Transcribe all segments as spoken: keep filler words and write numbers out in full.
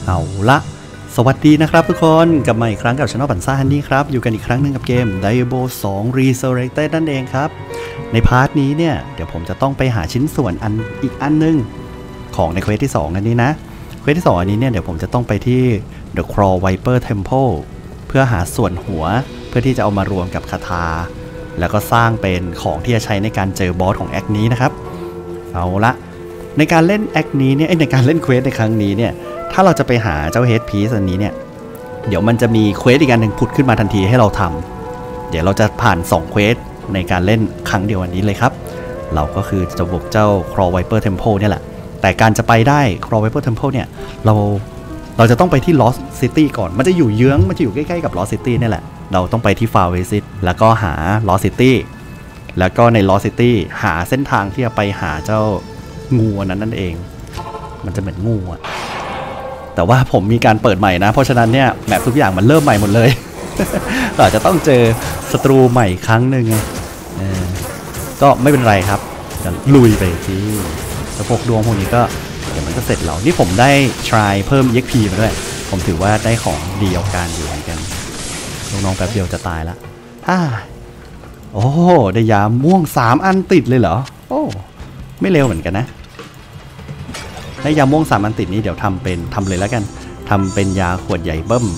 เอาละสวัสดีนะครับทุกคนกลับมาอีกครั้งกับ Channel ปันซ่าฮันนี่ครับอยู่กันอีกครั้งหนึ่งกับเกม Diablo ทู Resurrected นั่นเองครับในพาร์ทนี้เนี่ยเดี๋ยวผมจะต้องไปหาชิ้นส่วนอันอีกอันนึงของในเควสที่สองอันนี้นะเควสที่สองอันนี้เนี่ยเดี๋ยวผมจะต้องไปที่ The Claw Viper Temple เพื่อหาส่วนหัวเพื่อที่จะเอามารวมกับคาถาแล้วก็สร้างเป็นของที่จะใช้ในการเจอบอสของแอคนี้นะครับเอาละในการเล่นแอคนี้เนี่ยในการเล่นเควสในครั้งนี้เนี่ยถ้าเราจะไปหาเจ้าเฮดพีซอันนี้เนี่ยเดี๋ยวมันจะมีเควสอีกอันหนึ่งผุดขึ้นมาทันทีให้เราทำเดี๋ยวเราจะผ่านสองเควสในการเล่นครั้งเดียววันนี้เลยครับเราก็คือจะบุกเจ้า Claw Viper Temple เนี่ยแหละแต่การจะไปได้ Claw Viper Temple เนี่ยเราเราจะต้องไปที่ Lost City ก่อนมันจะอยู่เยื้องมันจะอยู่ใกล้ๆกับ Lost City นี่แหละเราต้องไปที่ Far West แล้วก็หา Lost City แล้วก็ใน Lost City หาเส้นทางที่จะไปหาเจ้างูนั้นนั่นเองมันจะเหมือนงูอะแต่ว่าผมมีการเปิดใหม่นะเพราะฉะนั้นเนี่ยแมปทุกอย่างมันเริ่มใหม่หมดเลย อาจจะต้องเจอศัตรูใหม่ครั้งหนึ่งก็ไม่เป็นไรครับจะลุยไปที่แล้วพวกดวงพวกนี้ก็เดี๋ยวมันก็เสร็จแล้วนี่ผมได้ try เพิ่ม อี เอ็กซ์ พี มาด้วยผมถือว่าได้ของดีเอาการอยู่เหมือนกันน้องๆแป๊บเดียวจะตายละฮ่าโอ้ได้ยาม่วงสามอันติดเลยเหรอโอ้ไม่เร็วเหมือนกันนะได้ยาม่วงสามอันติดนี้เดี๋ยวทำเป็นทำเลยแล้วกันทำเป็นยาขวดใหญ่เบิ้ม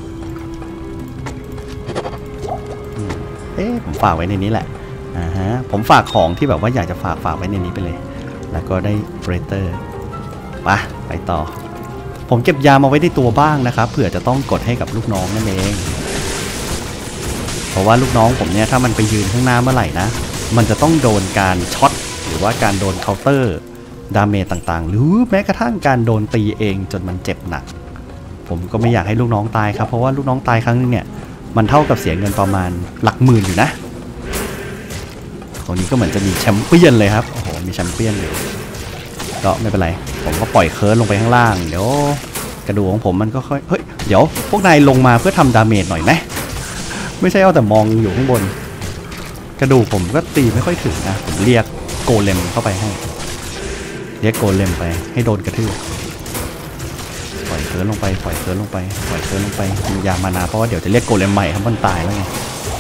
เอ๊ะผมฝากไว้ในนี้แหละอ่าฮะผมฝากของที่แบบว่าอยากจะฝากฝากไว้ในนี้ไปเลยแล้วก็ได้เบรเตอร์ไปไปต่อผมเก็บยามาไว้ในตัวบ้างนะครับเผื่อจะต้องกดให้กับลูกน้องนั่นเองเพราะว่าลูกน้องผมเนี่ยถ้ามันไปยืนข้างหน้าเมื่อไหร่นะมันจะต้องโดนการช็อตหรือว่าการโดนเคาน์เตอร์ดาเมจต่างๆหรือแม้กระทั่งการโดนตีเองจนมันเจ็บหนักผมก็ไม่อยากให้ลูกน้องตายครับเพราะว่าลูกน้องตายครั้งนึงเนี่ยมันเท่ากับเสียเงินประมาณหลักหมื่นอยู่นะตรงนี้ก็เหมือนจะมีแชมเปี้ยนเลยครับโอ้โหมีแชมเปี้ยนเลยก็ไม่เป็นไรผมก็ปล่อยเคิร์ดลงไปข้างล่างเดี๋ยวกระดูกของผมมันก็ค่อยเฮ้ยเดี๋ยวพวกนายลงมาเพื่อทำดาเมจหน่อยไหมไม่ใช่เอาแต่มองอยู่ข้างบนกระดูกผมก็ตีไม่ค่อยถึงนะผมเรียกโกเลมเข้าไปให้เรียกโกเลมไปให้โดนกระทืบปล่อยเคิร์ดลงไปปล่อยเคิร์ดลงไปปล่อยเคิร์ดลงไปมียามานาเพราะว่าเดี๋ยวจะเรียกโกเลมใหม่ครับมันตายแล้วไง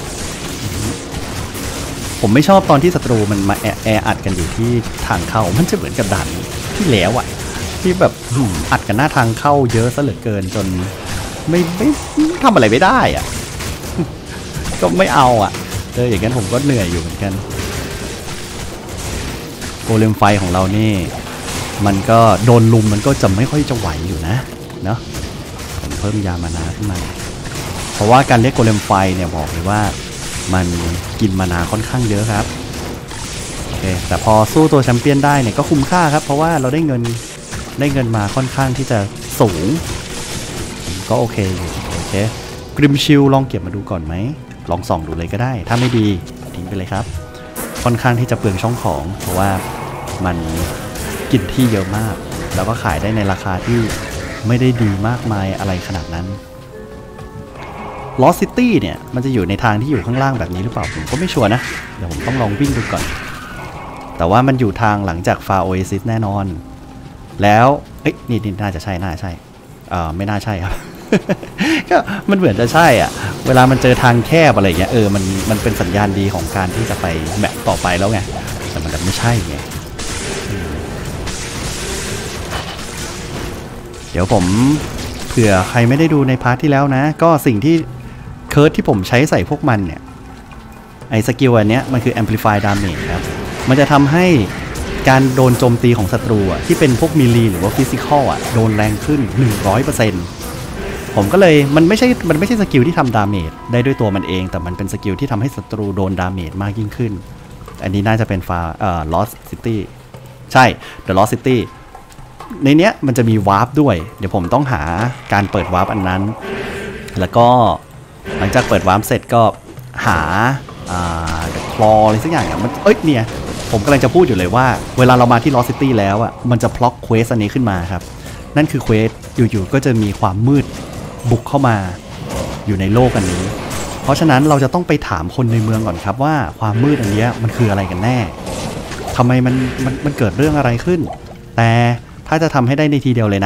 ผมไม่ชอบตอนที่ศัตรูมันมาแอแออัดกันอยู่ที่ทางเข้ามันจะเหมือนกับด่านที่แล้วอ่ะที่แบบอัดกันหน้าทางเข้าเยอะซะเหลือเกินจนไม่ไม่ทำอะไรไม่ได้อ่ะก็ไม่เอาอ่ะเจออย่างนั้นผมก็เหนื่อยอยู่เหมือนกันโกเลมไฟของเรานี่มันก็โดนลุมมันก็จะไม่ค่อยจะไหวอยู่นะเนาะผมเพิ่มยามานาขึ้นมาเพราะว่าการเรียกโกเลมไฟเนี่ยบอกเลยว่ามันกินมานาค่อนข้างเยอะครับโอเคแต่พอสู้ตัวแชมเปี้ยนได้เนี่ยก็คุ้มค่าครับเพราะว่าเราได้เงินได้เงินมาค่อนข้างที่จะสูงก็โอเคอยู่โอเคกริมชิลลองเก็บมาดูก่อนไหมลองส่องดูเลยก็ได้ถ้าไม่ดีทิ้งไปเลยครับค่อนข้างที่จะเปลืองช่องของเพราะว่ามันกินที่เยอะมากแล้วก็ขายได้ในราคาที่ไม่ได้ดีมากมายอะไรขนาดนั้นLost City เนี่ยมันจะอยู่ในทางที่อยู่ข้างล่างแบบนี้หรือเปล่าผมก็ไม่ชัวร์นะเดี๋ยวผมต้องลองวิ่งดูก่อนแต่ว่ามันอยู่ทางหลังจาก Far Oasis แน่นอนแล้วเอ้ยนี่นี่น่าจะใช่น่าใช่เอ่อไม่น่าใช่ครับ ก็มันเหมือนจะใช่อ่ะเวลามันเจอทางแคบอะไรเงี้ยเออมันมันเป็นสัญญาณดีของการที่จะไปแมปต่อไปแล้วไงแต่มันไม่ใช่ไงเดี๋ยวผมเผื่อใครไม่ได้ดูในพาร์ทที่แล้วนะก็สิ่งที่เคิร์ดที่ผมใช้ใส่พวกมันเนี่ยไอ้สกิลอันเนี้ยมันคือ Amplify Damage ครับมันจะทำให้การโดนโจมตีของศัตรูอ่ะที่เป็นพวกมิลลีหรือว่าฟิสิคอลอ่ะโดนแรงขึ้น หนึ่งร้อยเปอร์เซ็นต์ ผมก็เลยมันไม่ใช่มันไม่ใช่สกิลที่ทำดาเมจได้ด้วยตัวมันเองแต่มันเป็นสกิลที่ทำให้ศัตรูโดนดาเมจมากยิ่งขึ้นอันนี้น่าจะเป็นฟาเอ่อ Lost City ใช่ The Lost Cityในเนี้ยมันจะมีวาร์ปด้วยเดี๋ยวผมต้องหาการเปิดวาร์ปอันนั้นแล้วก็หลังจากเปิดวาร์ปเสร็จก็หาอ่าคลออะไรสักอย่างอ่ะมันเอ้ยเนี่ยผมกำลังจะพูดอยู่เลยว่าเวลาเรามาที่ Lost City แล้วอ่ะมันจะพล็อกเควสอันนี้ขึ้นมาครับนั่นคือเควสอยู่ๆก็จะมีความมืดบุกเข้ามาอยู่ในโลกอันนี้เพราะฉะนั้นเราจะต้องไปถามคนในเมืองก่อนครับว่าความมืดอันนี้มันคืออะไรกันแน่ทำไมมันมันมันเกิดเรื่องอะไรขึ้นแต่ถ้าจะทำให้ได้ในทีเดียวเลยนะ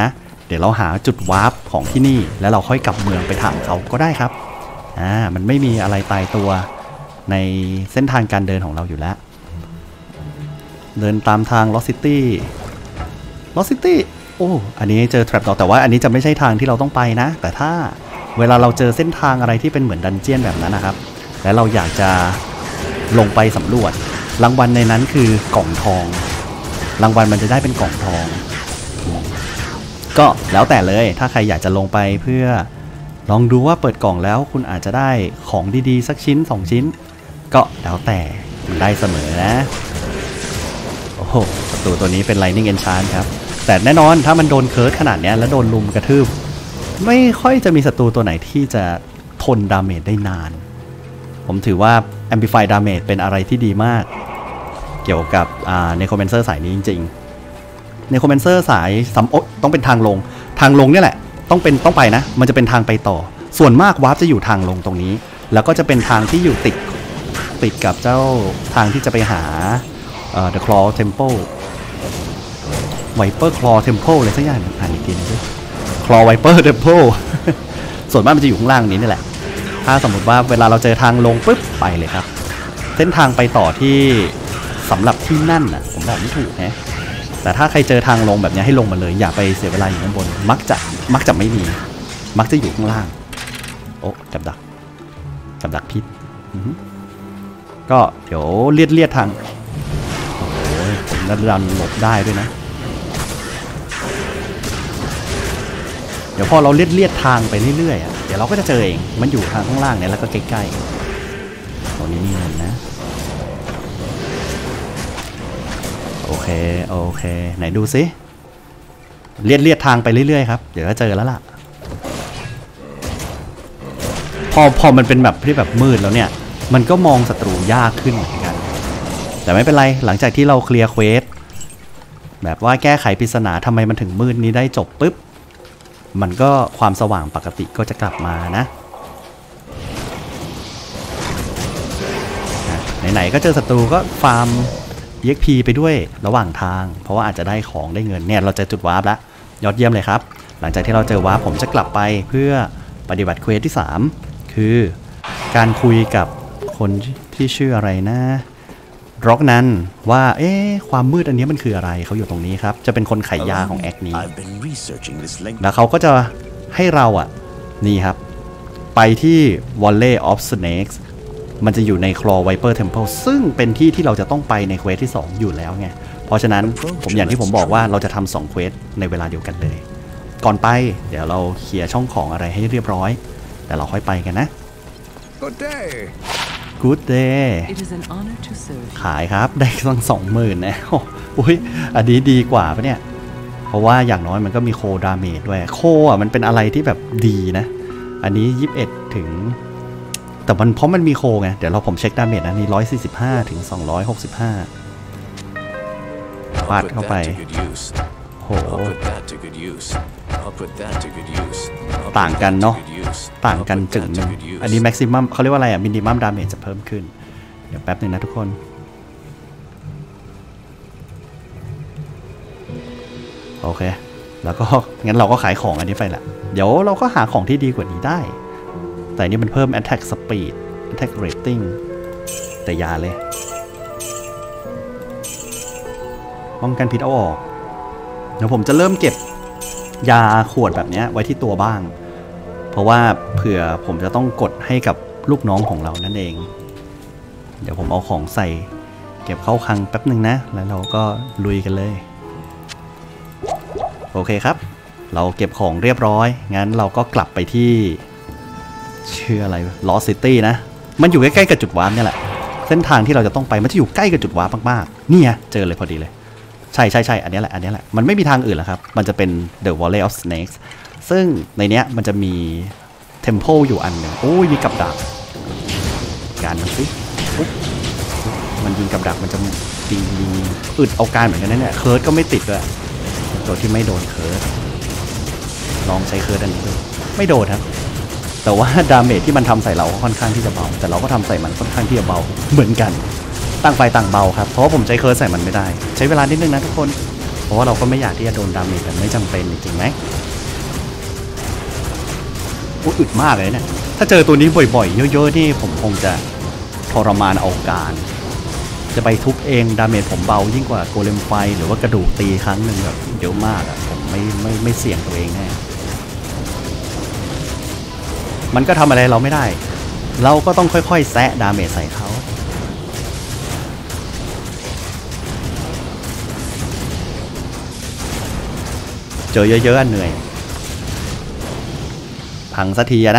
เดี๋ยวเราหาจุดวาร์ปของที่นี่แล้วเราค่อยกลับเมืองไปถามเขาก็ได้ครับอ่ามันไม่มีอะไรตายตัวในเส้นทางการเดินของเราอยู่แล้วเดินตามทาง Lost City Lost City โอ้อันนี้เจอ Trap Door แต่ว่าอันนี้จะไม่ใช่ทางที่เราต้องไปนะแต่ถ้าเวลาเราเจอเส้นทางอะไรที่เป็นเหมือนดันเจี้ยนแบบนั้นนะครับแล้วเราอยากจะลงไปสำรวจรางวัลในนั้นคือกล่องทองรางวัลมันจะได้เป็นกล่องทองก็แล้วแต่เลยถ้าใครอยากจะลงไปเพื่อลองดูว่าเปิดกล่องแล้วคุณอาจจะได้ของดีๆสักชิ้นสองชิ้นก็แล้วแต่มันได้เสมอนะโอ้โหศัตรูตัวนี้เป็น Lightning Enchant ครับแต่แน่นอนถ้ามันโดนเคิร์สขนาดนี้แล้วโดนลุมกระทืบไม่ค่อยจะมีศัตรูตัวไหนที่จะทนดาเมจได้นานผมถือว่า Amplify Damage เป็นอะไรที่ดีมากเกี่ยวกับอ่า Necromancer สายนี้จริงๆ Necromancer สายสำโอ๊ะต้องเป็นทางลงทางลงเนี่ยแหละต้องเป็นต้องไปนะมันจะเป็นทางไปต่อส่วนมากวาร์ปจะอยู่ทางลงตรงนี้แล้วก็จะเป็นทางที่อยู่ติดติดกับเจ้าทางที่จะไปหาเอ่อ The Claw Temple Viper Claw Temple อะไรสักอย่างอ่านอีกทีนึงด้วย Claw Viper Temple ส่วนมากมันจะอยู่ข้างล่างนี้นี่แหละถ้าสมมติว่าเวลาเราเจอทางลงปุ๊บไปเลยครับเส้นทางไปต่อที่สำหรับที่นั่นน่ะผมบอกไม่ถูกนะแต่ถ้าใครเจอทางลงแบบนี้ให้ลงมาเลยอย่าไปเสียเวลาอยู่ข้างบนมักจะมักจะไม่มีมักจะอยู่ข้างล่างโอ้กับดักกับดักพิษก็เดี๋ยวเลียดเลียดทางโอ้โหนัดดันหลบได้ด้วยนะเดี๋ยวพอเราเลียดเลียดทางไปเรื่อยๆเดี๋ยวเราก็จะเจอเองมันอยู่ทางข้างล่างเนี่ยแล้วก็ใกล้ๆตรงนี้มีเงินนะโอเคโอเคไหนดูซิเลียดเลียดทางไปเรื่อยๆครับเดี๋ยวก็เจอแล้วล่ะพอพอมันเป็นแบบที่แบบมืดแล้วเนี่ยมันก็มองศัตรูยากขึ้นเหมือนกันแต่ไม่เป็นไรหลังจากที่เราเคลียร์เควสแบบว่าแก้ไขปริศนาทำไมมันถึงมืดนี้ได้จบปุ๊บมันก็ความสว่างปกติก็จะกลับมานะไหนๆก็เจอศัตรูก็ฟาร์ม อี เอ็กซ์ พี ไปด้วยระหว่างทางเพราะว่าอาจจะได้ของได้เงินเนี่ยเราเจอจุดวาร์ปแล้วยอดเยี่ยมเลยครับหลังจากที่เราเจอวาร์ปผมจะกลับไปเพื่อปฏิบัติเควสที่สามคือการคุยกับคนที่ชื่ออะไรนะร็อกนั้นว่าเอ๊ะความมืดอันนี้มันคืออะไรเขาอยู่ตรงนี้ครับจะเป็นคนขายยาของแอคนี้แล้วเขาก็จะให้เราอ่ะนี่ครับไปที่ Valley of Snakes มันจะอยู่ใน Claw Viper Temple ซึ่งเป็นที่ที่เราจะต้องไปในเควสที่สองอยู่แล้วไงเพราะฉะนั้นผมอย่างที่ผมบอกว่าเราจะทำสองเควสในเวลาเดียวกันเลยก่อนไปเดี๋ยวเราเคลียร์ช่องของอะไรให้เรียบร้อยแต่เราค่อยไปกันนะ Good day Good day ขายครับได้ตั้งสองหมื่นนะอุ้ยอันนี้ดีกว่าปะเนี่ยเพราะว่าอย่างน้อยมันก็มีโคดาเมจด้วยโคอ่ะมันเป็นอะไรที่แบบดีนะอันนี้ยี่สิบเอ็ดถึงแต่มันเพราะมันมีโคไงเดี๋ยวเราผมเช็คดาเมจนะนี่หนึ่งร้อยสี่สิบห้าถึงสองร้อยหกสิบห้าปาดเข้าไปโหต่างกันเนาะต่างกันจึงนึงอันนี้แม็กซิมัมเขาเรียกว่าอะไรอ่ะมินิมัมดาเมจจะเพิ่มขึ้นเดี๋ยวแป๊บนึงนะทุกคนโอเคแล้วก็งั้นเราก็ขายของอันนี้ไปละเดี๋ยวเราก็หาของที่ดีกว่านี้ได้แต่นี่มันเพิ่ม attack speed attack rating แต่ยาเลยป้องกันพิษเอาออกเดี๋ยวผมจะเริ่มเก็บยาขวดแบบนี้ไว้ที่ตัวบ้างเพราะว่าเผื่อผมจะต้องกดให้กับลูกน้องของเรานั่นเองเดี๋ยวผมเอาของใส่เก็บเข้าคลังแป๊บหนึ่งนะแล้วเราก็ลุยกันเลยโอเคครับเราเก็บของเรียบร้อยงั้นเราก็กลับไปที่ชื่ออะไร Lost City นะมันอยู่ใกล้ๆกับจุดวาร์ปเนี่ยแหละเส้นทางที่เราจะต้องไปมันจะอยู่ใกล้กับจุดวาร์ปมากๆนี่ไงเจอเลยพอดีเลยใช่ใช่ใช่อันนี้แหละอันนี้แหละมันไม่มีทางอื่นแล้วครับมันจะเป็น The Valley of Snakes ซึ่งในเนี้ยมันจะมี Temple อยู่อันหนึ่งโอ้ยมีกับดักการมันสิมันยิงกับดักมันจะยิงอึดเอาการเหมือนกันนะเนี่ยเคิร์ดก็ไม่ติดด้วยตัวที่ไม่โดนเคิร์ดลองใช้เคิร์ดอันนี้ดูไม่โดนครับแต่ว่าดาเมจที่มันทำใส่เราค่อนข้างที่จะเบาแต่เราก็ทำใส่มันค่อนข้างที่จะเบาเหมือนกันต่างไฟต่างเบาครับเพราะว่าผมใช้เคิร์ดใส่มันไม่ได้ใช้เวลานิดนึงนะทุกคนเพราะว่าเราก็ไม่อยากที่จะโดนดาเมจแบบไม่จำเป็นจริงไหมอึดมากเลยเนี่ยถ้าเจอตัวนี้บ่อยๆเยอะๆนี่ผมคงจะทรมานเอาการจะไปทุบเองดาเมจผมเบายิ่งกว่าโกเลมไฟหรือว่ากระดูกตีครั้งหนึ่งแบบเยอะมากอะผมไม่ไม่ไม่เสี่ยงตัวเองแน่มันก็ทำอะไรเราไม่ได้เราก็ต้องค่อยๆแซะดาเมจใส่เขาเจอเยอะๆเหนื่อยพังสักทีอะนะ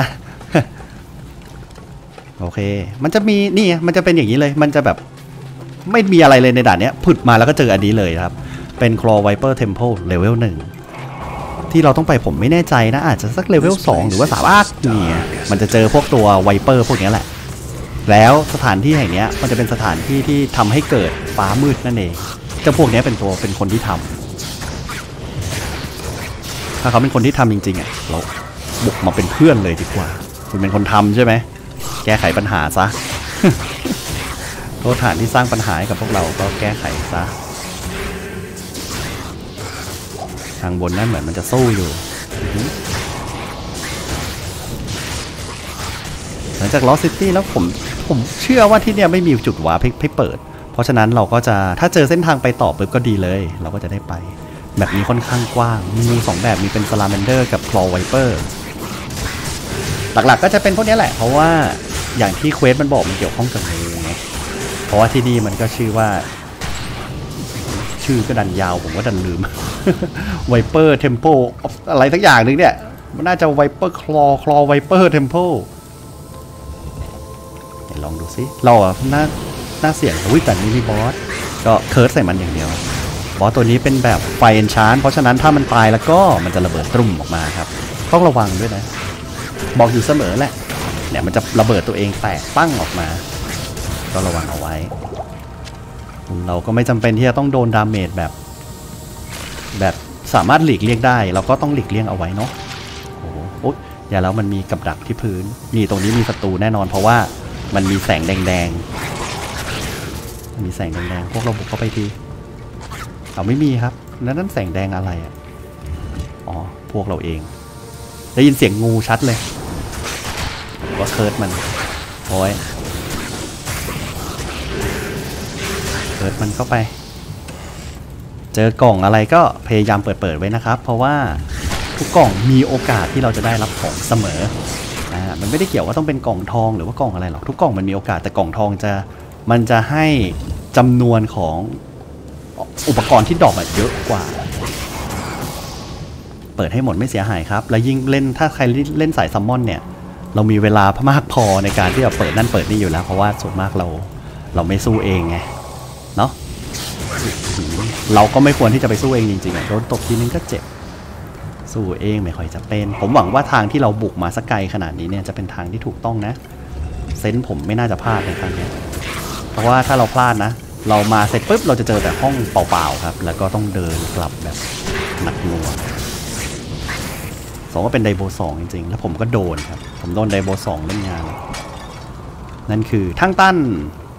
โอเคมันจะมีนี่มันจะเป็นอย่างนี้เลยมันจะแบบไม่มีอะไรเลยในด่านนี้ผุดมาแล้วก็เจออันนี้เลยครับเป็น Claw Viper Temple เลเวลหนึ่งที่เราต้องไปผมไม่แน่ใจนะอาจจะสักเลเวลสองหรือว่าสามารถนี่มันจะเจอพวกตัวไวเปอร์พวกนี้แหละแล้วสถานที่แห่งนี้มันจะเป็นสถานที่ที่ทำให้เกิดฟ้ามืดนั่นเองเจ้าพวกนี้เป็นตัวเป็นคนที่ทำถ้าเขาเป็นคนที่ทำจริงๆอ่ะเราบุกมาเป็นเพื่อนเลยดีกว่าคุณเป็นคนทำใช่ไหมแก้ไขปัญหาซะ โทษฐานที่สร้างปัญหาให้กับพวกเราก็แก้ไขซะทางบนนั่นเหมือนมันจะสู้อยู่หลังจากลอสซิตี้แล้วผมผมเชื่อว่าที่เนี่ยไม่มีจุดวาร์ปให้เปิดเพราะฉะนั้นเราก็จะถ้าเจอเส้นทางไปต่อปุ๊บก็ดีเลยเราก็จะได้ไปแบบนี้ค่อนข้างกว้างมีงูสองแบบมีเป็นซาลาแมนเดอร์กับคลอไวเปอร์หลักๆก็จะเป็นพวกนี้แหละเพราะว่าอย่างที่เควสมันบอกมันเกี่ยวข้องกับงูไงเพราะว่าที่นี่มันก็ชื่อว่าชื่อก็ดันยาวผมก็ดันลืม Viper Temple อะไรสักอย่างนึงเนี่ยมันน่าจะ Viper Claw Claw Viper Temple เดี๋ยวลองดูสิเราอะน่าน่าเสี่ยงวิ่งแต่นี้มีบอสก็เคิร์สใส่มันอย่างเดียวบอสตัวนี้เป็นแบบไฟเอนชานเพราะฉะนั้นถ้ามันตายแล้วก็มันจะระเบิดตรุ่มออกมาครับต้องระวังด้วยนะบอกอยู่เสมอแหละเนี่ยมันจะระเบิดตัวเองแตกปั้งออกมาก็ระวังเอาไว้เราก็ไม่จำเป็นที่จะต้องโดนดาเมจแบบแบบสามารถหลีกเลี่ยงได้เราก็ต้องหลีกเลี่ยงเอาไว้เนาะโอ้โหอย่าแล้วมันมีกับดักที่พื้นนี่ตรงนี้มีศัตรูแน่นอนเพราะว่ามันมีแสงแดงๆมีแสงแดงๆพวกเราบุกเข้าไปทีเอาไม่มีครับแล้วนั่นแสงแดงอะไรอ่ะอ๋อพวกเราเองได้ยินเสียงงูชัดเลยว่าเคิร์ดมันโอ้ยเปิดมันเข้าไปเจอกล่องอะไรก็พยายามเปิดเปิดไว้นะครับเพราะว่าทุกกล่องมีโอกาสที่เราจะได้รับของเสมออ่ามันไม่ได้เกี่ยวว่าต้องเป็นกล่องทองหรือว่ากล่องอะไรหรอกทุกกล่องมันมีโอกาสแต่กล่องทองจะมันจะให้จำนวนของอุปกรณ์ที่ดรอปเยอะกว่าเปิดให้หมดไม่เสียหายครับแล้วยิ่งเล่นถ้าใครเล่นสายซัมมอนเนี่ยเรามีเวลามากพอในการที่จะเปิดนั่นเปิดนี่อยู่แล้วเพราะว่าส่วนมากเราเราไม่สู้เองไงเนาะเราก็ไม่ควรที่จะไปสู้เองจริงๆโดนตบทีนึงก็เจ็บสู้เองไม่ค่อยจะเป็นผมหวังว่าทางที่เราบุกมาสักไกลขนาดนี้เนี่ยจะเป็นทางที่ถูกต้องนะเซนส์ผมไม่น่าจะพลาดในครั้งนี้เพราะว่าถ้าเราพลาดนะเรามาเสร็จปุ๊บเราจะเจอแต่ห้องเปล่าๆครับแล้วก็ต้องเดินกลับแบบหนักหน่วงสองก็เป็นไดโบสองจริงๆแล้วผมก็โดนครับผมโดนไดโบสองเล่นงานนั่นคือทั้งตั้น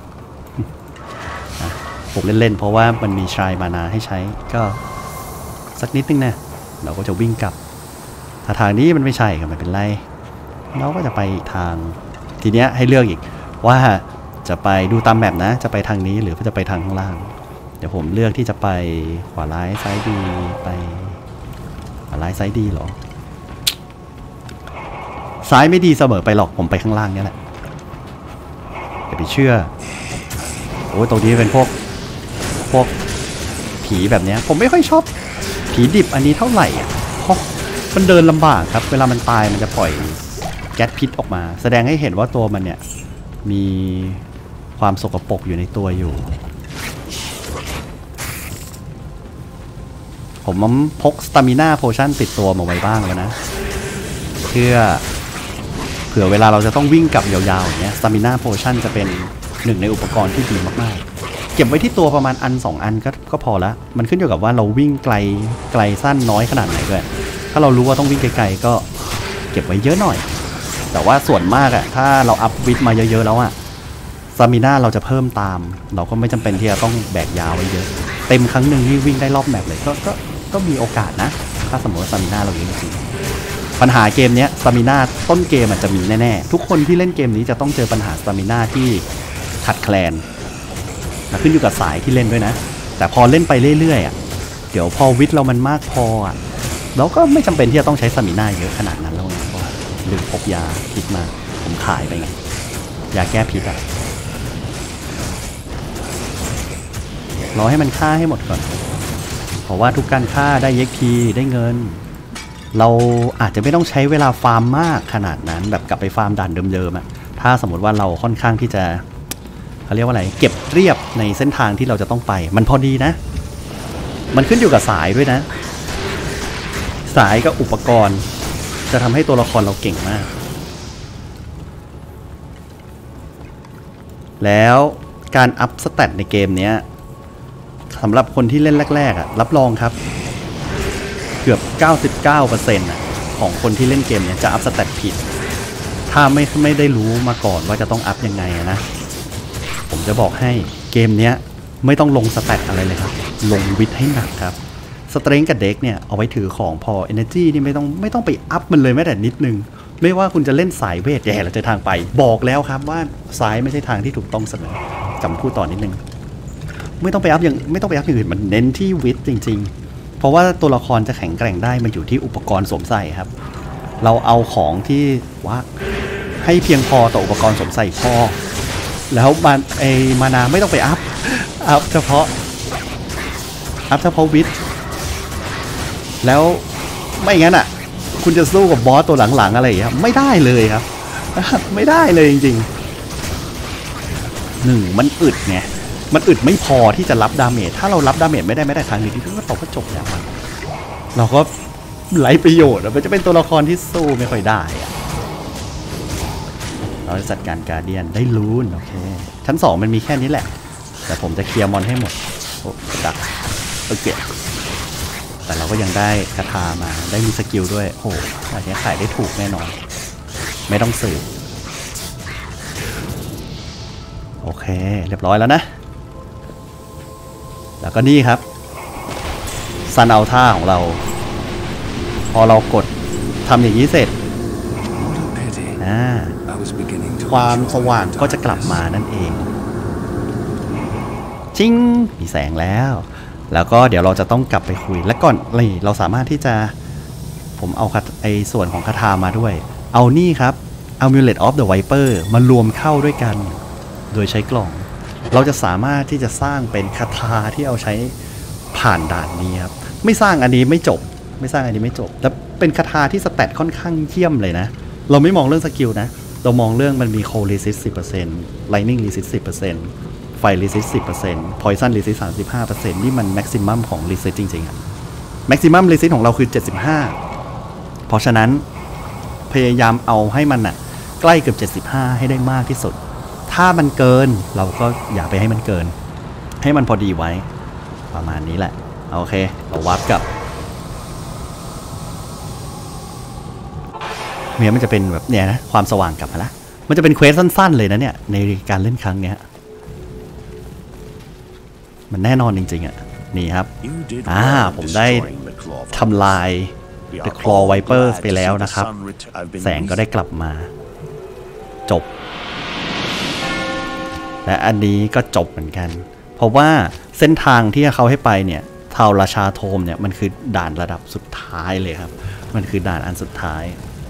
ผมเล่นๆเพราะว่ามันมีชายมานาให้ใช้ก็สักนิดนึงนะเราก็จะวิ่งกลับถ้าทางนี้มันไม่ใช่ก็ไม่เป็นไรเราก็จะไปอีกทางทีเนี้ยให้เลือกอีกว่าจะไปดูตามแมปนะจะไปทางนี้หรือจะไปทางข้างล่างเดี๋ยวผมเลือกที่จะไปขวาร้ายซ้ายดีไปขวาร้ายซ้ายดีหรอซ้ายไม่ดีเสมอไปหรอกผมไปข้างล่างนี่แหละอย่าไปเชื่อโอ้ยตรงนี้เป็นพวกพวกผีแบบนี้ผมไม่ค่อยชอบผีดิบอันนี้เท่าไหร่อ่ะเพราะมันเดินลำบากครับเวลามันตายมันจะปล่อยแก๊สพิษออกมาแสดงให้เห็นว่าตัวมันเนี่ยมีความสกปรกอยู่ในตัวอยู่ผมมันพกสตามิน่าโพชั่นติดตัวมาไว้บ้างแล้วนะเพื่อเผื่อเวลาเราจะต้องวิ่งกลับยาวๆอย่างเงี้ยสตามิน่าโพชั่นจะเป็นหนึ่งในอุปกรณ์ที่ดีมากๆเก็บไว้ที่ตัวประมาณอันสองอันก็ก็พอละมันขึ้นอยู่กับว่าเราวิ่งไกลไกลสั้นน้อยขนาดไหนด้วยถ้าเรารู้ว่าต้องวิ่งไกลๆก็เก็บไว้เยอะหน่อยแต่ว่าส่วนมากอะถ้าเราอัพวิทมาเยอะๆแล้วอะสตามิน่าเราจะเพิ่มตามเราก็ไม่จำเป็นที่จะต้องแบกยาวไว้เยอะเต็มครั้งหนึ่งที่วิ่งได้รอบแมปเลยก็ก็ก็มีโอกาสนะถ้าสมมติว่าสตามิน่าเราเยอะจริงปัญหาเกมนี้สตามิน่าต้นเกมมันจะมีแน่ๆทุกคนที่เล่นเกมนี้จะต้องเจอปัญหาสตามิน่าที่ขาดแคลนนะขึ้นอยู่กับสายที่เล่นด้วยนะแต่พอเล่นไปเรื่อยๆอ่ะเดี๋ยวพอวิทย์เรามันมากพออ่ะเราก็ไม่จำเป็นที่จะต้องใช้สตามิน่าเยอะขนาดนั้นแล้วไงเพราะลืมพกยาพิษมาผมขายไปไงยาแก้พิษอ่ะรอให้มันฆ่าให้หมดก่อนเพราะว่าทุกการฆ่าได้ อี เอ็ก พี ได้เงินเราอาจจะไม่ต้องใช้เวลาฟาร์มมากขนาดนั้นแบบกลับไปฟาร์มด่านเดิมๆอะถ้าสมมติว่าเราค่อนข้างที่จะเขาเรียกว่าอะไรเก็บเรียบในเส้นทางที่เราจะต้องไปมันพอดีนะมันขึ้นอยู่กับสายด้วยนะสายกับอุปกรณ์จะทำให้ตัวละครเราเก่งมากแล้วการอัพสแตทในเกมนี้สำหรับคนที่เล่นแรกๆอ่ะรับรองครับเกือบ เก้าสิบเก้าเปอร์เซ็นต์ อ่ะของคนที่เล่นเกมเนี้ยจะอัพสแตทผิดถ้าไม่ไม่ได้รู้มาก่อนว่าจะต้องอัพยังไงนะผมจะบอกให้เกมเนี้ยไม่ต้องลงสแตทอะไรเลยครับลงวิทย์ให้หนักครับสเตรนท์กับเด็กเนี่ยเอาไว้ถือของพอ Energy นี่ไม่ต้องไม่ต้องไปอัพมันเลยแม้แต่นิดนึงไม่ว่าคุณจะเล่นสายเวทแย่เราจะทางไปบอกแล้วครับว่าซ้ายไม่ใช่ทางที่ถูกต้องเสมอจำพูดต่อนิดนึงไม่ต้องไปอัพอย่างไม่ต้องไปอัพอย่างอื่นมันเน้นที่วิทย์จริงๆเพราะว่าตัวละครจะแข็งแกร่งได้มันอยู่ที่อุปกรณ์สวมใส่ครับเราเอาของที่ว่าให้เพียงพอต่ออุปกรณ์สวมใส่พอแล้วมันไอมานาไม่ต้องไปอัพอัพเฉพาะอัพเฉพาะวิทย์แล้วไม่งั้นอ่ะคุณจะสู้กับบอสตัวหลังๆอะไรอย่างเงี้ยไม่ได้เลยครับไม่ได้เลยจริงๆหนึ่งมันอึดไงมันอึดไม่พอที่จะรับดาเมจถ้าเรารับดาเมจไม่ได้ไม่ได้ทางนี้ที่ก็ตกก็จบแล้วมันเราก็ไร้ประโยชน์มันจะเป็นตัวละครที่สู้ไม่ค่อยได้อะเราจะจัดการการเดียนได้ลูนโอเคชั้นสองมันมีแค่นี้แหละแต่ผมจะเคลียร์มอนให้หมดโอ้ดักโอเคแต่เราก็ยังได้คาถามาได้มีสกิลด้วยโอ้อันนี้ขายได้ถูกแน่นอนไม่ต้องสืบโอเคเรียบร้อยแล้วนะแล้วก็นี่ครับซันอัลท่าของเราพอเรากดทำอย่างนี้เสร็จอ่าความสว่างก็จะกลับมานั่นเองจิ้งมีแสงแล้วแล้วก็เดี๋ยวเราจะต้องกลับไปคุยและก่อนเลยเราสามารถที่จะผมเอาไอ้ส่วนของคาถามาด้วยเอานี่ครับ Amulet of the Viper มารวมเข้าด้วยกันโดยใช้กล่องเราจะสามารถที่จะสร้างเป็นคาถาที่เอาใช้ผ่านด่านนี้ครับไม่สร้างอันนี้ไม่จบไม่สร้างอันนี้ไม่จบแต่เป็นคาถาที่สแตทค่อนข้างเยี่ยมเลยนะเราไม่มองเรื่องสกิลนะเรามองเรื่องมันมี Cold Resist สิบเปอร์เซ็นต์ Lightning Resist สิบเปอร์เซ็นต์ ไฟ Resist สิบเปอร์เซ็นต์ Poison Resist สามสิบห้าเปอร์เซ็นต์ นี่มัน Maximum ของ Resist จริงๆอะ Maximum Resist ของเราคือเจ็ดสิบห้าเพราะฉะนั้นพยายามเอาให้มันอะใกล้เกือบเจ็ดสิบห้าให้ได้มากที่สุดถ้ามันเกินเราก็อย่าไปให้มันเกินให้มันพอดีไว้ประมาณนี้แหละโอเคเราวัดกับเมียมันจะเป็นแบบเนี้ยนะความสว่างกลับมาละมันจะเป็นเควสสั้นๆเลยนะเนี่ยในการเล่นครั้งเนี้ยมันแน่นอนจริงๆอ่ะนี่ครับอ่าผมได้ทำลาย The Claw Vipers ไปแล้วนะครับแสงก็ได้กลับมาจบและอันนี้ก็จบเหมือนกันเพราะว่าเส้นทางที่เขาให้ไปเนี่ยเทาราชาโทมเนี่ยมันคือด่านระดับสุดท้ายเลยครับมันคือด่านอันสุดท้าย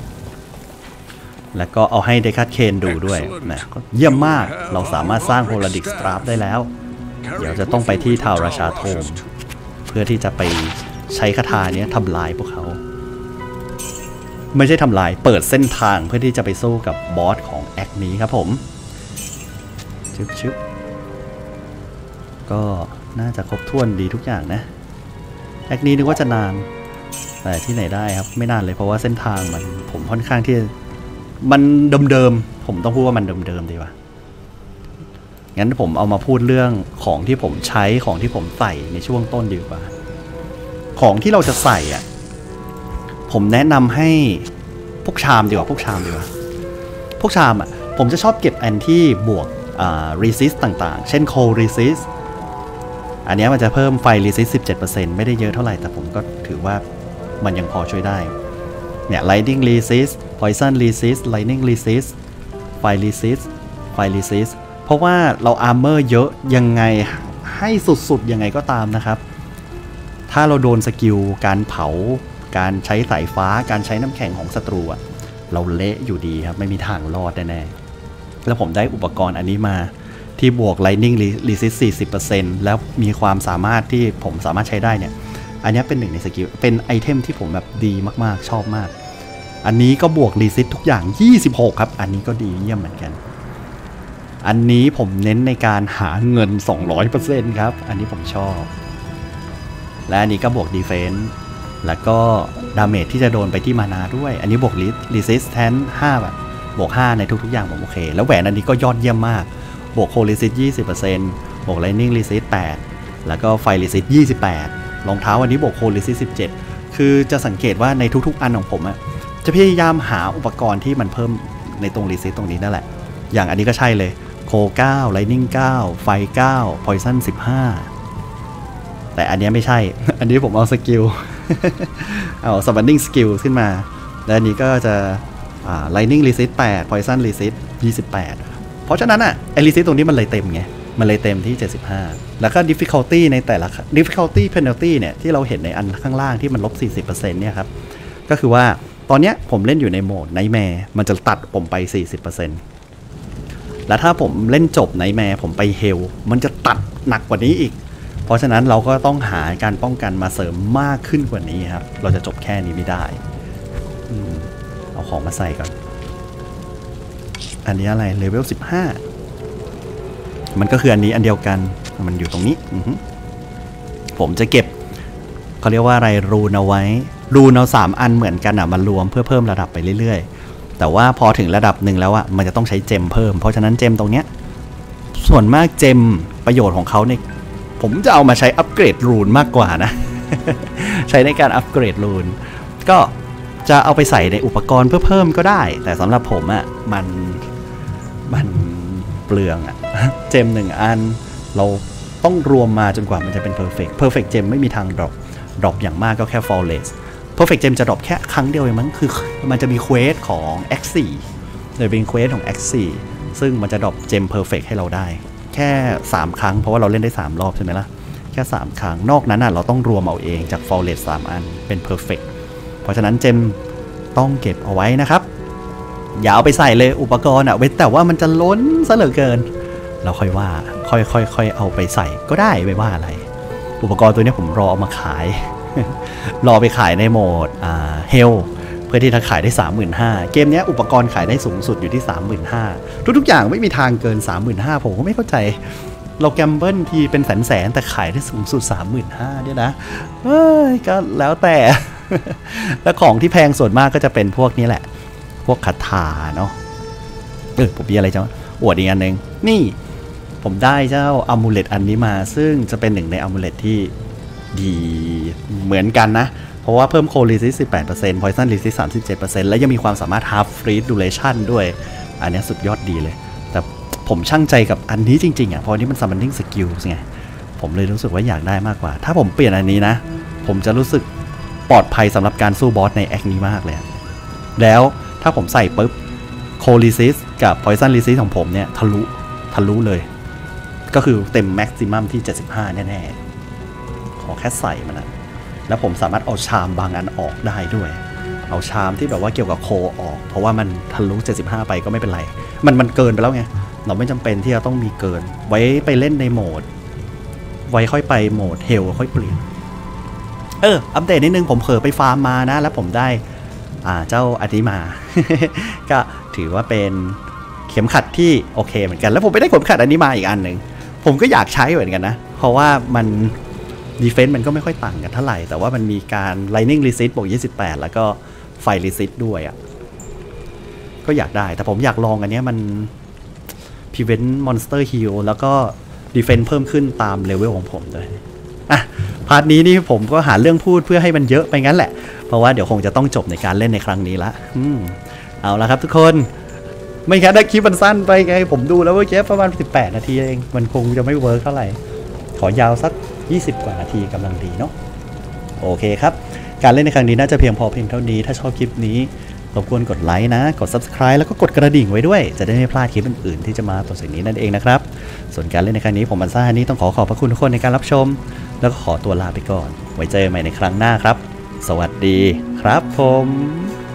แล้วก็เอาให้เดคัตเคนดูด้วยนะเยี่ยมมากเราสามารถสร้างโฮลาดิกสตราฟได้แล้วเดี๋ยวจะต้องไปที่เทาราชาโทมเพื่อที่จะไปใช้คาถาเนี้ยทำลายพวกเขาไม่ใช่ทำลายเปิดเส้นทางเพื่อที่จะไปสู้กับบอสของแอคนี้ครับผมชึบชึบก็น่าจะครบถ้วนดีทุกอย่างนะแอคนี้นึกว่าจะนานแต่ที่ไหนได้ครับไม่นานเลยเพราะว่าเส้นทางมันผมค่อนข้างที่มันเดิมๆผมต้องพูดว่ามันเดิมๆดีกว่างั้นผมเอามาพูดเรื่องของที่ผมใช้ของที่ผมใส่ในช่วงต้นดีกว่าของที่เราจะใส่อ่ะผมแนะนำให้พวกชามดีกว่าพวกชามดีกว่าพวกชามอ่ะผมจะชอบเก็บอันที่บวกอ่า resist ต่างๆเช่น cold resist อันนี้มันจะเพิ่มไฟ resist สิบเจ็ดเปอร์เซ็นต์ ไม่ได้เยอะเท่าไหร่แต่ผมก็ถือว่ามันยังพอช่วยได้เนี่ย lightning resist poison resist lightning resist fire resist fire resist เพราะว่าเรา armor เยอะยังไงให้สุดๆยังไงก็ตามนะครับถ้าเราโดนสกิลการเผาการใช้สายฟ้าการใช้น้ำแข็งของศัตรูอะเราเละอยู่ดีครับไม่มีทางรอดแน่ๆแล้วผมได้อุปกรณ์อันนี้มาที่บวก lightning resist สี่สิบเปอร์เซ็นต์ แล้วมีความสามารถที่ผมสามารถใช้ได้เนี่ยอันนี้เป็นหนึ่งในสกิลเป็นไอเทมที่ผมแบบดีมากๆชอบมากอันนี้ก็บวก resist ทุกอย่างยี่สิบหกครับอันนี้ก็ดีเยี่ยมเหมือนกันอันนี้ผมเน้นในการหาเงิน สองร้อยเปอร์เซ็นต์ ครับอันนี้ผมชอบและอันนี้ก็บวก defense แล้วก็ดาเมจที่จะโดนไปที่มานาด้วยอันนี้บวก resistance ห้าแบบบวกห้าในทุกๆอย่างผมโอเคแล้วแหวนอันนี้ก็ยอดเยี่ยมมากบวก cold resist ยี่สิบเปอร์เซ็นต์ บวก lightning resist แปดแล้วก็ fire resist ยี่สิบแปดรองเท้าอันนี้บวก cold resist สิบเจ็ดคือจะสังเกตว่าในทุกๆอันของผมอะจะพยายามหาอุปกรณ์ที่มันเพิ่มในตรง resist ตรงนี้นั่นแหละอย่างอันนี้ก็ใช่เลย cold เก้า lightning เก้า fire เก้า poison สิบห้าแต่อันนี้ไม่ใช่อันนี้ผมเอาสกิล เอา summoning skill ขึ้นมาและอันนี้ก็จะlightning resist แปด poison resist ยี่สิบแปดเพราะฉะนั้นอ่ะไอ resist ตรงนี้มันเลยเต็มไงมันเลยเต็มที่เจ็ดสิบห้าแล้วก็ difficulty ในแต่ละ difficulty penalty เนี่ยที่เราเห็นในอันข้างล่างที่มันลบ สี่สิบเปอร์เซ็นต์ เนี่ยครับก็คือว่าตอนเนี้ยผมเล่นอยู่ในโหมด nightmare มันจะตัดผมไป สี่สิบเปอร์เซ็นต์ แล้วถ้าผมเล่นจบ nightmare ผมไป hell มันจะตัดหนักกว่านี้อีกเพราะฉะนั้นเราก็ต้องหาการป้องกันมาเสริมมากขึ้นกว่านี้ครับเราจะจบแค่นี้ไม่ได้เอาของมาใส่ก่อนอันนี้อะไรเลเวลสิบห้ามันก็คืออันนี้อันเดียวกันมันอยู่ตรงนี้ผมจะเก็บเขาเรียกว่าอะไรรูนเอาไว้รูนเอาสามอันเหมือนกันอ่ะมันรวมเพื่อเพิ่มระดับไปเรื่อยๆแต่ว่าพอถึงระดับหนึ่งแล้วอ่ะมันจะต้องใช้เจมเพิ่มเพราะฉะนั้นเจมตรงเนี้ยส่วนมากเจมประโยชน์ของเขาเนี่ยผมจะเอามาใช้อัปเกรดรูนมากกว่านะ ใช้ในการอัปเกรดรูนก็จะเอาไปใส่ในอุปกรณ์เพื่อเพิ่มก็ได้แต่สำหรับผมอ่ะมันมันเปลืองอ่ะ เจมหนึ่งอันเราต้องรวมมาจนกว่ามันจะเป็น perfect perfect gem ไม่มีทางดรอปดรอปอย่างมากก็แค่ flawless perfect gem จะดรอปแค่ครั้งเดียวเองมั้งคือมันจะมีเควสของ เอ็กซ์ โฟร์ โดยเป็นเควสของ เอ็กซ์ โฟร์ ซึ่งมันจะดรอปเจม perfect ให้เราได้แค่สามครั้งเพราะว่าเราเล่นได้สามรอบใช่ไหมล่ะแค่สามครั้งนอกนั้นน่ะเราต้องรวมเอาเองจาก flawless สามอันเป็น perfect เพราะฉะนั้นเจมต้องเก็บเอาไว้นะครับอย่าเอาไปใส่เลยอุปกรณ์อ่ะเว้นแต่ว่ามันจะล้นซะเหลือเกินเราค่อยว่าค่อยค่อยค่อยเอาไปใส่ก็ได้ไม่ว่าอะไรอุปกรณ์ตัวนี้ผมรอเอามาขาย รอไปขายในโหมดอ่าเฮลเพื่อที่จะขายได้ สามหมื่นห้าพัน เกมนี้อุปกรณ์ขายได้สูงสุดอยู่ที่ สามหมื่นห้าพัน ทุกๆอย่างไม่มีทางเกิน สามหมื่นห้าพัน ผมก็ไม่เข้าใจเราแกมเบิลทีเป็นแสนๆแต่ขายได้สูงสุด สามหมื่นห้าพัน เนี่ยนะเอ้ยก็แล้วแต่ แล้วของที่แพงส่วนมากก็จะเป็นพวกนี้แหละพวกคาถาเนาะเออผมมีอะไรจะอวดอีกอันหนึ่งนี่ผมได้เจ้าอะมูเลตอันนี้มาซึ่งจะเป็นหนึ่งในอะมูเลตที่ดีเหมือนกันนะเพราะว่าเพิ่มโคลิซิส สิบแปดเปอร์เซ็นต์ Poison Resist สามสิบเจ็ดเปอร์เซ็นต์ และยังมีความสามารถ Half Freeze Duration ด้วยอันนี้สุดยอดดีเลยแต่ผมช่างใจกับอันนี้จริงๆอ่ะเพราะนี่มัน Summoning Skills ไงผมเลยรู้สึกว่าอยากได้มากกว่าถ้าผมเปลี่ยนอันนี้นะผมจะรู้สึกปลอดภัยสำหรับการสู้บอสในแอคนี้มากเลยแล้วถ้าผมใส่ปุ๊บ Cold Resist กับ Poison Resist ของผมเนี่ยทะลุทะลุเลยก็คือเต็มแม็กซิมัมที่เจ็ดสิบห้าแน่ๆขอแค่ใส่มันนะแล้วผมสามารถเอาชามบางอันออกได้ด้วยเอาชามที่แบบว่าเกี่ยวกับโคออกเพราะว่ามันทะลุเจ็ดสิบห้าไปก็ไม่เป็นไรมันมันเกินไปแล้วไงเราไม่จำเป็นที่จะต้องมีเกินไว้ไปเล่นในโหมดไว้ค่อยไปโหมดเฮลค่อยเปลี่ยนเอออัปเดตนิดนึงผมเผลอไปฟาร์มมานะแล้วผมได้อ่าเจ้าอันนี้มา ก็ถือว่าเป็นเข็มขัดที่โอเคเหมือนกันแล้วผมไปได้เข็มขัดอันนี้มาอีกอันหนึ่งผมก็อยากใช้เหมือนกันนะเพราะว่ามันดีเฟนส์มันก็ไม่ค่อยต่างกันเท่าไหร่แต่ว่ามันมีการ lightning resist บวกยี่สิบแปดแล้วก็ fire resist ด้วยอ่ะก็อยากได้แต่ผมอยากลองอันนี้มัน prevent monster heal แล้วก็ defense เพิ่มขึ้นตามเลเวลของผมด้วยอ่ะพาร์ทนี้นี่ผมก็หาเรื่องพูดเพื่อให้มันเยอะไปงั้นแหละเพราะว่าเดี๋ยวคงจะต้องจบในการเล่นในครั้งนี้ละอืมเอาละครับทุกคนไม่งั้นถ้าคลิปมันสั้นไปไงผมดูแล้วว่าแค่ประมาณสิบแปดนาทีเองมันคงจะไม่เวิร์คเท่าไหร่ขอยาวสักยี่สิบกว่านาทีกำลังดีเนาะโอเคครับการเล่นในครั้งนี้น่าจะเพียงพอเพียงเท่านี้ถ้าชอบคลิปนี้รบกวนกดไลค์นะกด Subscribe แล้วก็กดกระดิ่งไว้ด้วยจะได้ไม่พลาดคลิปอื่นๆที่จะมาต่อจากนี้นั่นเองนะครับส่วนการเล่นในครั้งนี้ผมบันซ่าฮันนี่ต้องขอขอบพระคุณทุกคนในการรับชมแล้วก็ขอตัวลาไปก่อนไว้เจอกันใหม่ในครั้งหน้าครับสวัสดีครับผม